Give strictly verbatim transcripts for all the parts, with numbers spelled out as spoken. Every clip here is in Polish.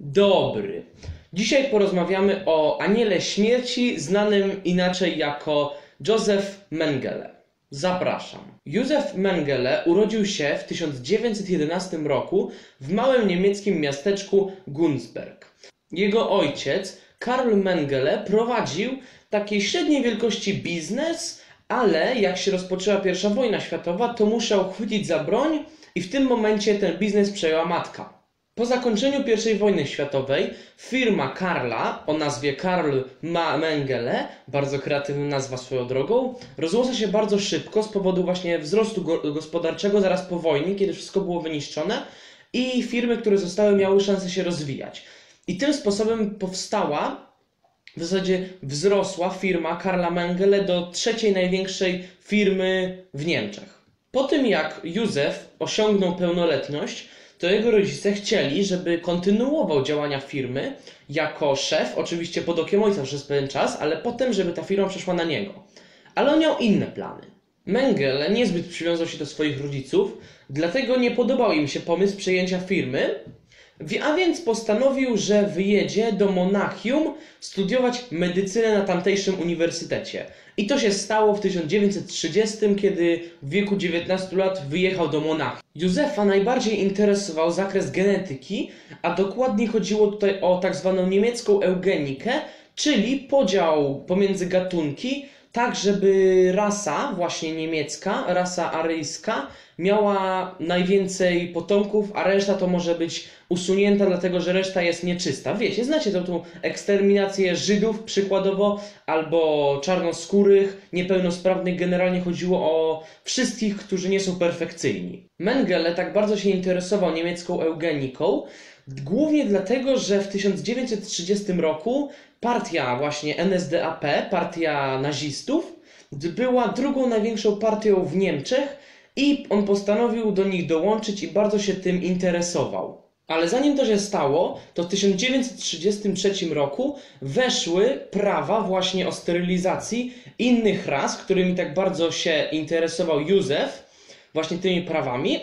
Dobry. Dzisiaj porozmawiamy o Aniele Śmierci, znanym inaczej jako Josef Mengele. Zapraszam. Józef Mengele urodził się w tysiąc dziewięćset jedenastym roku w małym niemieckim miasteczku Günzburg. Jego ojciec, Karl Mengele, prowadził taki średniej wielkości biznes, ale jak się rozpoczęła pierwsza wojna światowa, to musiał chwycić za broń i w tym momencie ten biznes przejęła matka. Po zakończeniu pierwszej wojny światowej firma Karla o nazwie Karl Mengele, bardzo kreatywna nazwa swoją drogą, rozrosła się bardzo szybko z powodu właśnie wzrostu go gospodarczego zaraz po wojnie, kiedy wszystko było wyniszczone i firmy, które zostały, miały szansę się rozwijać. I tym sposobem powstała, w zasadzie wzrosła firma Karla Mengele do trzeciej największej firmy w Niemczech. Po tym jak Józef osiągnął pełnoletność, to jego rodzice chcieli, żeby kontynuował działania firmy jako szef, oczywiście pod okiem ojca przez pewien czas, ale potem, żeby ta firma przeszła na niego. Ale on miał inne plany. Mengele niezbyt przywiązał się do swoich rodziców, dlatego nie podobał im się pomysł przejęcia firmy, a więc postanowił, że wyjedzie do Monachium studiować medycynę na tamtejszym uniwersytecie. I to się stało w tysiąc dziewięćset trzydziestym, kiedy w wieku dziewiętnastu lat wyjechał do Monachium. Józefa najbardziej interesował zakres genetyki, a dokładnie chodziło tutaj o tak zwaną niemiecką eugenikę, czyli podział pomiędzy gatunki, tak żeby rasa właśnie niemiecka, rasa aryjska miała najwięcej potomków, a reszta to może być usunięta, dlatego że reszta jest nieczysta. Wiecie, znacie tą, tą eksterminację Żydów przykładowo, albo czarnoskórych, niepełnosprawnych. Generalnie chodziło o wszystkich, którzy nie są perfekcyjni. Mengele tak bardzo się interesował niemiecką eugeniką, głównie dlatego, że w tysiąc dziewięćset trzydziestym roku partia właśnie N S D A P, partia nazistów, była drugą największą partią w Niemczech i on postanowił do nich dołączyć i bardzo się tym interesował. Ale zanim to się stało, to w tysiąc dziewięćset trzydziestym trzecim roku weszły prawa właśnie o sterylizacji innych ras, którymi tak bardzo się interesował Józef, właśnie tymi prawami.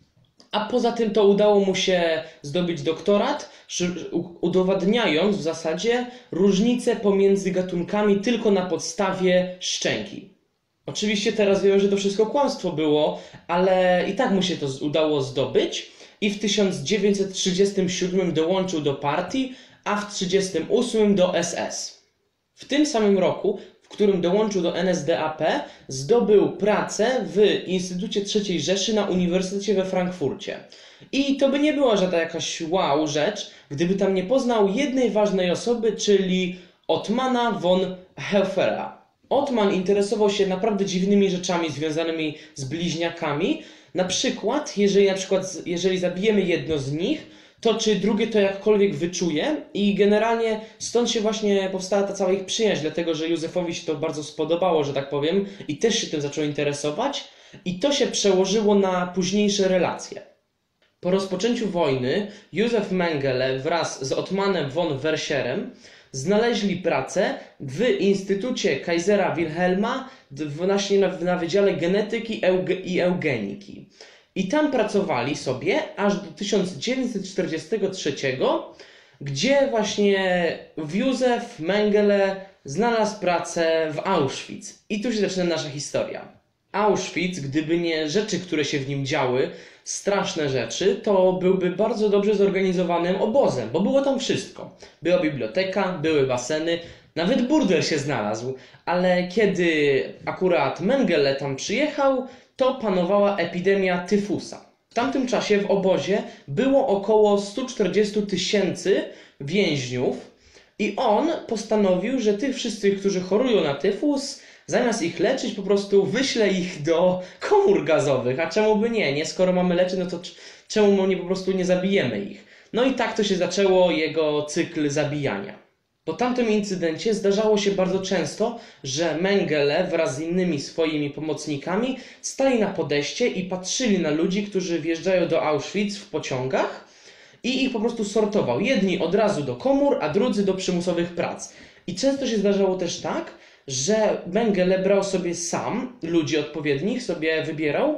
A poza tym to udało mu się zdobyć doktorat, udowadniając w zasadzie różnice pomiędzy gatunkami tylko na podstawie szczęki. Oczywiście teraz wiemy, że to wszystko kłamstwo było, ale i tak mu się to udało zdobyć i w tysiąc dziewięćset trzydziestym siódmym dołączył do partii, a w tysiąc dziewięćset trzydziestym ósmym do S S. W tym samym roku, w którym dołączył do N S D A P, zdobył pracę w Instytucie trzeciej Rzeszy na Uniwersytecie we Frankfurcie. I to by nie była żadna jakaś wow rzecz, gdyby tam nie poznał jednej ważnej osoby, czyli Ottmana von Helfera. Ottman interesował się naprawdę dziwnymi rzeczami związanymi z bliźniakami. Na przykład, jeżeli, na przykład, jeżeli zabijemy jedno z nich, to czy drugie to jakkolwiek wyczuje i generalnie stąd się właśnie powstała ta cała ich przyjaźń, dlatego że Józefowi się to bardzo spodobało, że tak powiem, i też się tym zaczął interesować i to się przełożyło na późniejsze relacje. Po rozpoczęciu wojny Józef Mengele wraz z Ottmanem von Verscherem znaleźli pracę w Instytucie Kaisera Wilhelma właśnie na, na Wydziale Genetyki i Eugeniki. I tam pracowali sobie aż do tysiąc dziewięćset czterdziestego trzeciego, gdzie właśnie Józef Mengele znalazł pracę w Auschwitz. I tu się zaczyna nasza historia. Auschwitz, gdyby nie rzeczy, które się w nim działy, straszne rzeczy, to byłby bardzo dobrze zorganizowanym obozem, bo było tam wszystko. Była biblioteka, były baseny, nawet burdel się znalazł, ale kiedy akurat Mengele tam przyjechał, to panowała epidemia tyfusa. W tamtym czasie w obozie było około sto czterdzieści tysięcy więźniów i on postanowił, że tych wszystkich, którzy chorują na tyfus, zamiast ich leczyć, po prostu wyśle ich do komór gazowych. A czemu by nie? Nie, skoro mamy leczyć, no to czemu nie po prostu nie zabijemy ich? No i tak to się zaczęło jego cykl zabijania. Po tamtym incydencie zdarzało się bardzo często, że Mengele wraz z innymi swoimi pomocnikami stali na podejście i patrzyli na ludzi, którzy wjeżdżają do Auschwitz w pociągach i ich po prostu sortował. Jedni od razu do komór, a drudzy do przymusowych prac. I często się zdarzało też tak, że Mengele brał sobie sam ludzi odpowiednich, sobie wybierał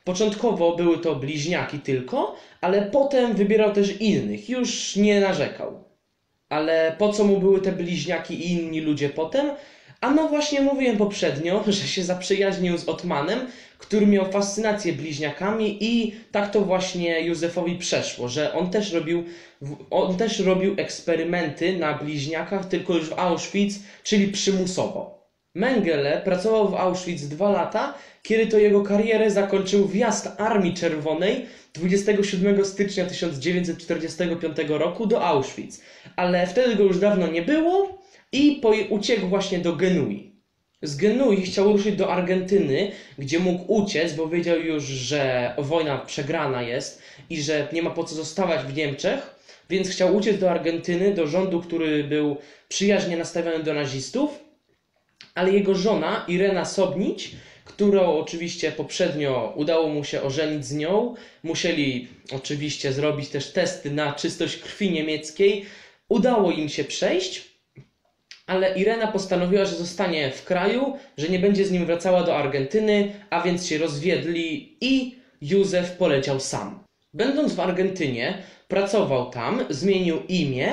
Początkowo były to bliźniaki tylko, ale potem wybierał też innych, już nie narzekał. Ale po co mu były te bliźniaki i inni ludzie potem? A no właśnie mówiłem poprzednio, że się zaprzyjaźnił z Ottmanem, który miał fascynację bliźniakami i tak to właśnie Józefowi przeszło, że on też robił, on też robił eksperymenty na bliźniakach, tylko już w Auschwitz, czyli przymusowo. Mengele pracował w Auschwitz dwa lata, kiedy to jego karierę zakończył wjazd Armii Czerwonej dwudziestego siódmego stycznia tysiąc dziewięćset czterdziestego piątego roku do Auschwitz. Ale wtedy go już dawno nie było i uciekł właśnie do Genui. Z Genui chciał ruszyć do Argentyny, gdzie mógł uciec, bo wiedział już, że wojna przegrana jest i że nie ma po co zostawać w Niemczech, więc chciał uciec do Argentyny, do rządu, który był przyjaźnie nastawiony do nazistów, ale jego żona Irena Sobnić, którą oczywiście poprzednio udało mu się ożenić z nią, musieli oczywiście zrobić też testy na czystość krwi niemieckiej, udało im się przejść, ale Irena postanowiła, że zostanie w kraju, że nie będzie z nim wracała do Argentyny, a więc się rozwiedli i Józef poleciał sam. Będąc w Argentynie, pracował tam, zmienił imię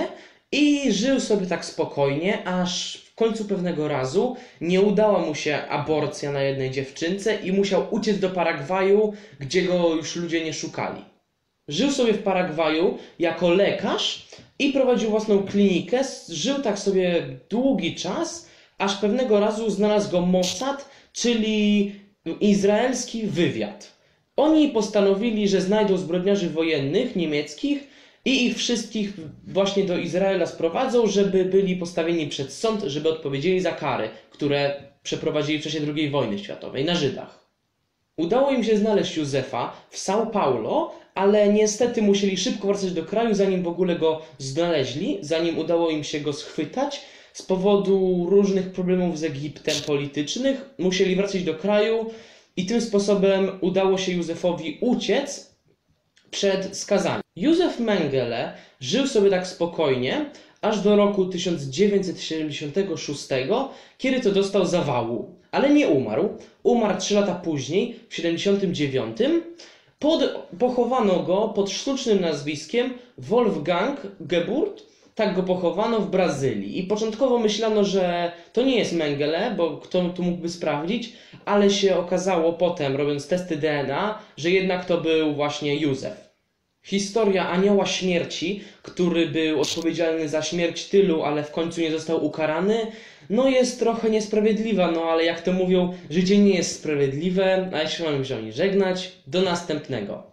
i żył sobie tak spokojnie, aż w końcu pewnego razu nie udała mu się aborcja na jednej dziewczynce i musiał uciec do Paragwaju, gdzie go już ludzie nie szukali. Żył sobie w Paragwaju jako lekarz i prowadził własną klinikę. Żył tak sobie długi czas, aż pewnego razu znalazł go Mossad, czyli izraelski wywiad. Oni postanowili, że znajdą zbrodniarzy wojennych niemieckich i ich wszystkich właśnie do Izraela sprowadzą, żeby byli postawieni przed sąd, żeby odpowiedzieli za kary, które przeprowadzili w czasie drugiej wojny światowej na Żydach. Udało im się znaleźć Józefa w São Paulo, ale niestety musieli szybko wracać do kraju, zanim w ogóle go znaleźli, zanim udało im się go schwytać. Z powodu różnych problemów z Egiptem politycznych musieli wracać do kraju i tym sposobem udało się Józefowi uciec przed skazaniem. Józef Mengele żył sobie tak spokojnie, aż do roku tysiąc dziewięćset siedemdziesiątego szóstego, kiedy to dostał zawału. Ale nie umarł. Umarł trzy lata później, w tysiąc dziewięćset siedemdziesiątym dziewiątym. Pod, pochowano go pod sztucznym nazwiskiem Wolfgang Geburt. Tak go pochowano w Brazylii. I początkowo myślano, że to nie jest Mengele, bo kto tu mógłby sprawdzić, ale się okazało potem, robiąc testy D N A, że jednak to był właśnie Józef. Historia Anioła Śmierci, który był odpowiedzialny za śmierć tylu, ale w końcu nie został ukarany, no jest trochę niesprawiedliwa, no ale jak to mówią, życie nie jest sprawiedliwe, a jeśli mamy się o niej żegnać, do następnego.